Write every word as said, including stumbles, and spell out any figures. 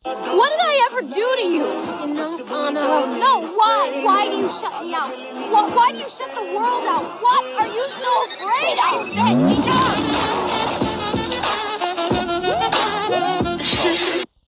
What did I ever do to you? You know, Anna. No, why? Why do you shut me out? Why, why do you shut the world out? What are you so afraid of?